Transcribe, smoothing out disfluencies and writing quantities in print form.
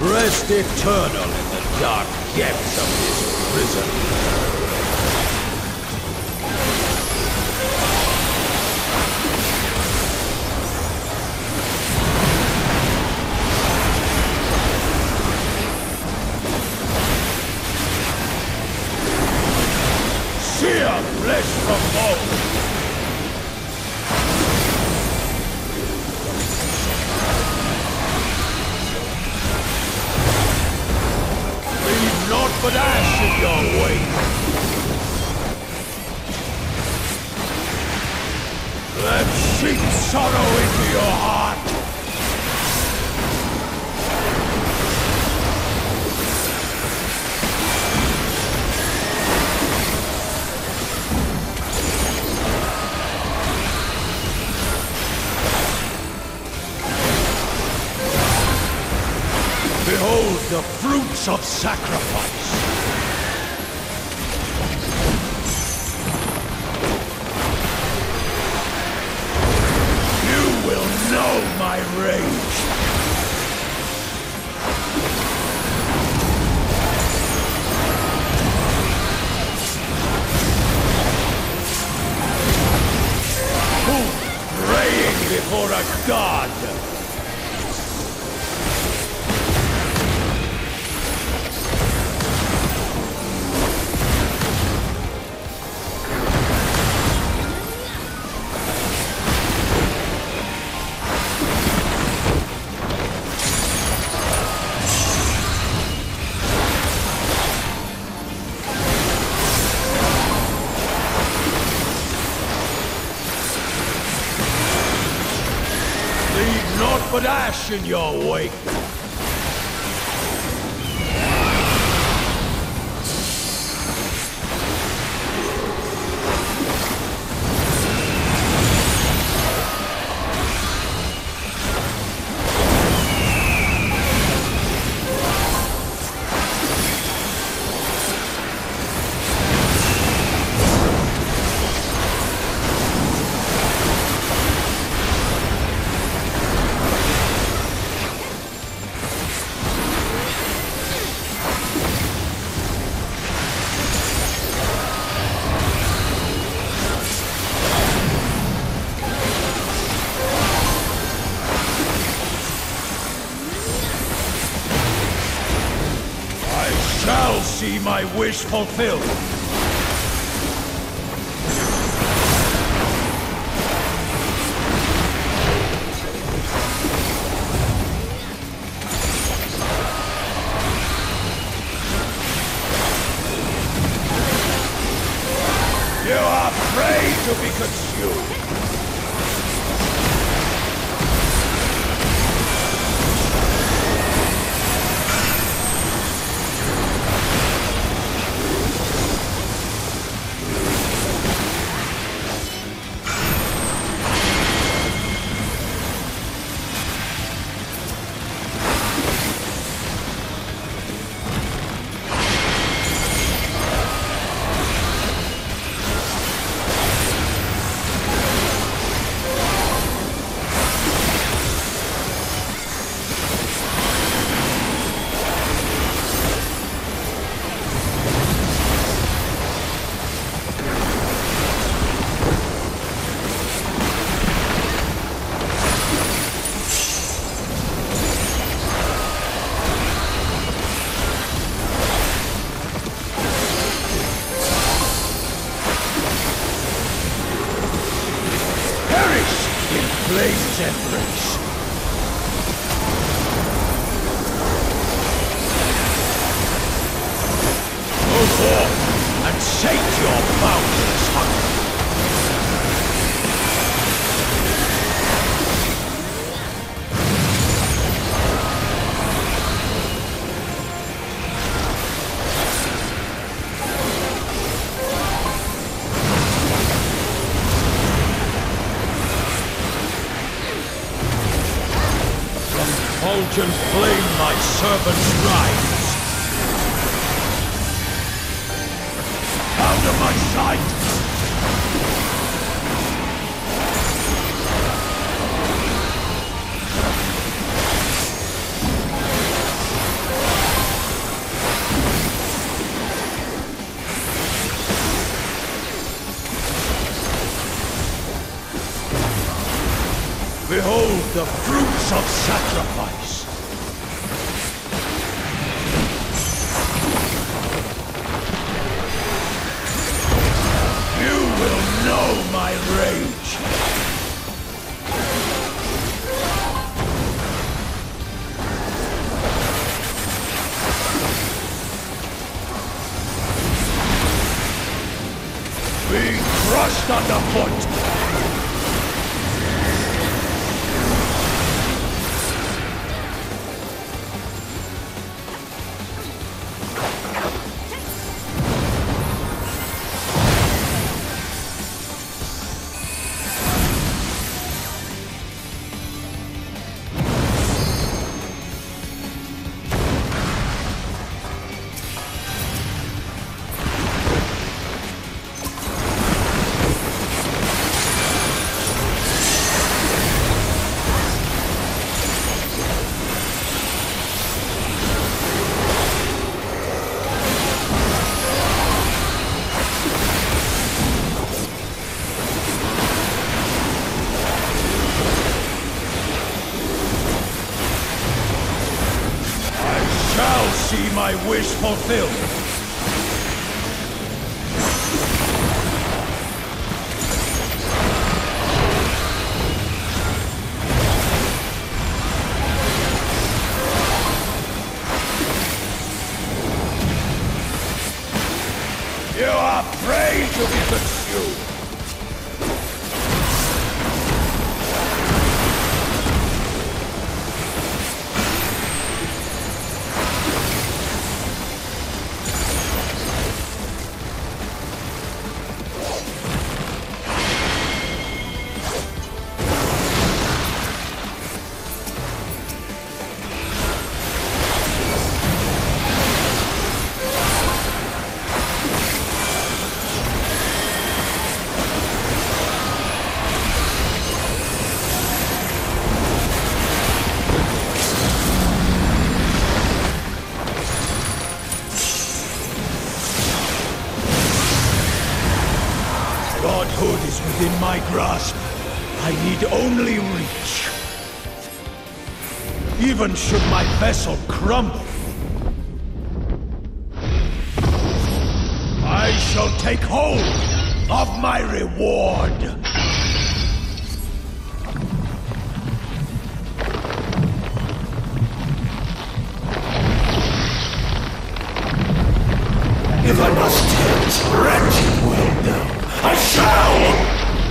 Rest eternal in the dark depths of this prison. Sear flesh from bone! Leave naught but ash in your wake! Let seep sorrow into your heart! Behold the fruits of sacrifice! You will know my rage! Who praying before a god? Naught but ash in your wake! Shall see my wish fulfilled. You are prey to be consumed. Flame's embrace. Go forth and sate your boundless hunger. Fulgent flame my servants rise. Out of my sight! Behold the fruits of sacrifice! You will know my rage! Be crushed underfoot! See my wish fulfilled! You are prey to be consumed! Godhood is within my grasp. I need only reach. Even should my vessel crumble, I shall take hold of my reward. If I must tempt wretched will, I shall!